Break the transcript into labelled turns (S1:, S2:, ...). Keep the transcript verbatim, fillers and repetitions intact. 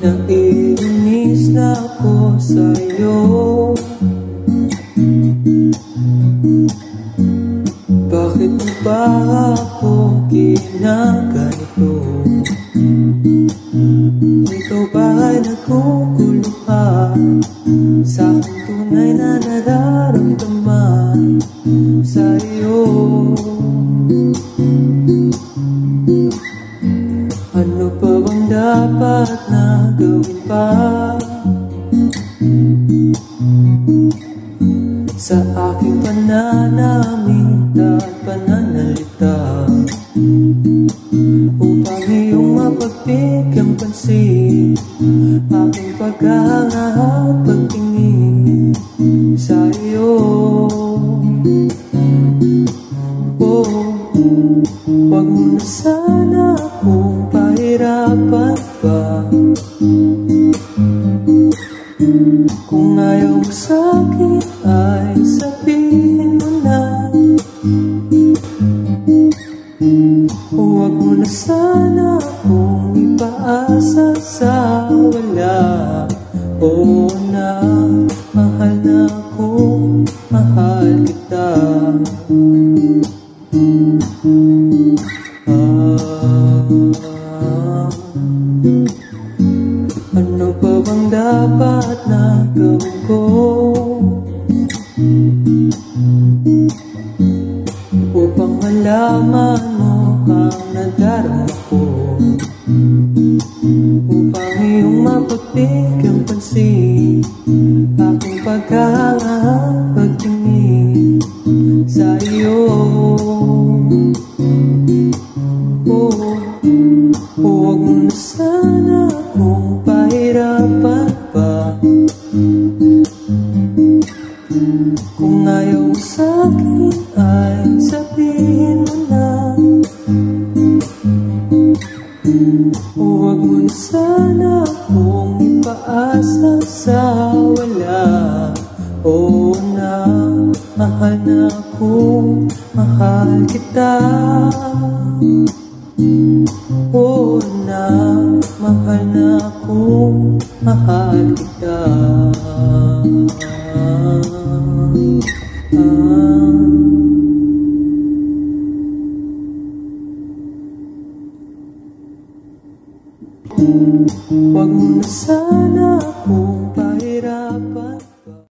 S1: Naiinis na ako sa'yo. Bakit mo ba ako ginaganito? Ikaw ba'y nagkukuluhan sa aking tunay na nararamdaman sa'yo? Ano pa bang dapat na gawin pa sa aking pananamit at pananalita upang iyong mapagbigyan pansin aking paghanga at pagtingin sa iyo? Oh, wag mo na sana akong pahirapan pa. Kung ayaw mo sa'kin ay sabihin mo na. Huwag mo na sana akong ipaasa sa wala. Oo na, mahal na akong mahal kita. Ano pa bang dapat na gawin ko upang malaman mo ang nadarama ko, upang iyong mapagbigyan pansin aking paghanga at pagtingin sa iyo? Oh, huwag mo na sana akong pahirapan pa. Kung ayaw mo sa'kin ay sabihin mo na. Huwag mo na sana akong ipaasa sa wala. Oo na, mahal na akong mahal kita. Oo na, mahal na akong mahal kita. Huwag mo na sana akong pahirapan.